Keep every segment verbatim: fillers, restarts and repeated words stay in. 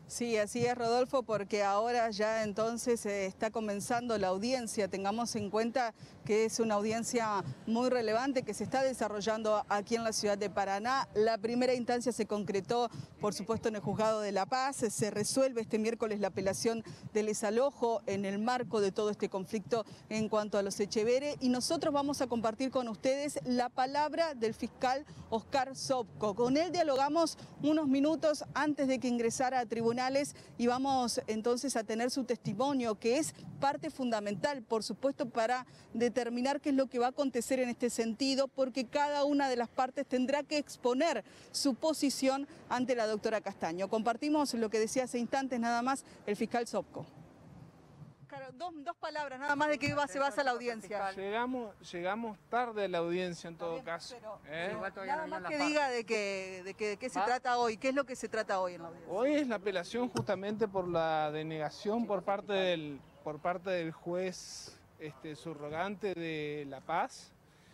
Sí, así es, Rodolfo, porque ahora ya entonces eh, está comenzando la audiencia. Tengamos en cuenta que es una audiencia muy relevante que se está desarrollando aquí en la ciudad de Paraná. La primera instancia se concretó, por supuesto, en el Juzgado de La Paz. Se resuelve este miércoles la apelación del desalojo en el marco de todo este conflicto en cuanto a los Echeverre. Y nosotros vamos a compartir con ustedes la palabra del fiscal Oscar Sopko. Con él dialogamos unos minutos antes de que ingresara a tribunales y vamos entonces a tener su testimonio, que es parte fundamental, por supuesto, para determinar qué es lo que va a acontecer en este sentido, porque cada una de las partes tendrá que exponer su posición ante la doctora Castaño. Compartimos lo que decía hace instantes nada más el fiscal Sopko. Claro, dos, dos palabras nada más de qué se basa la audiencia. Llegamos, llegamos tarde a la audiencia en todo Bien, caso. pero, ¿eh? pero nada más que diga de qué de que, de qué se ¿Ah? trata hoy, qué es lo que se trata hoy en la audiencia. Hoy es la apelación justamente por la denegación por parte del, por parte del juez este, subrogante de La Paz,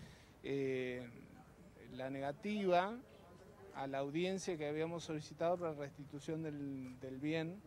eh, la negativa a la audiencia que habíamos solicitado para restitución del, del bien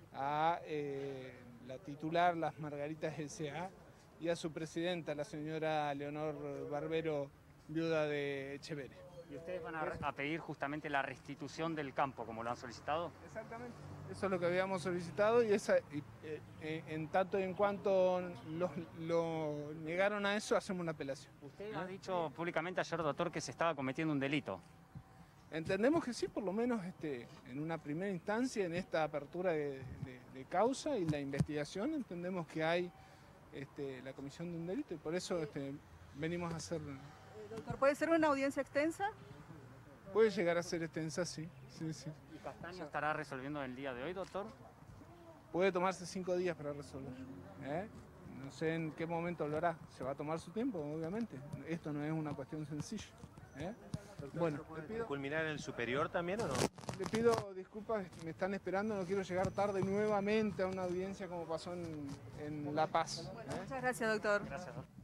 a eh, la titular, las Margaritas S A, y a su presidenta, la señora Leonor Barbero, viuda de Echeverre. ¿Y ustedes van a, a pedir justamente la restitución del campo, como lo han solicitado? Exactamente. Eso es lo que habíamos solicitado y, esa, y eh, en tanto y en cuanto lo, lo negaron a eso, hacemos una apelación. Usted ¿Eh? ha dicho públicamente ayer, doctor, que se estaba cometiendo un delito. Entendemos que sí, por lo menos este, en una primera instancia, en esta apertura de, de, de causa y la investigación, entendemos que hay este, la comisión de un delito y por eso este, venimos a hacer... Doctor, ¿puede ser una audiencia extensa? Puede llegar a ser extensa, sí. sí, sí. ¿Y Castaño estará resolviendo el día de hoy, doctor? Puede tomarse cinco días para resolver. ¿eh? No sé en qué momento lo hará. Se va a tomar su tiempo, obviamente. Esto no es una cuestión sencilla. ¿eh? Bueno, ¿le pido culminar en el superior también o no? Le pido disculpas, me están esperando, no quiero llegar tarde nuevamente a una audiencia como pasó en, en La Paz. Bueno, ¿eh? Muchas gracias, doctor. Gracias, doctor.